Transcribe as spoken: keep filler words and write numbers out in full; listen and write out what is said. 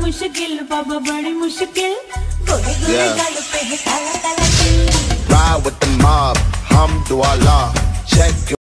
मुश्किल बाबा बड़ी मुश्किल गोरे गोरे गाल पे है काला काला तिल Ride with the mob, hum do Allah. Check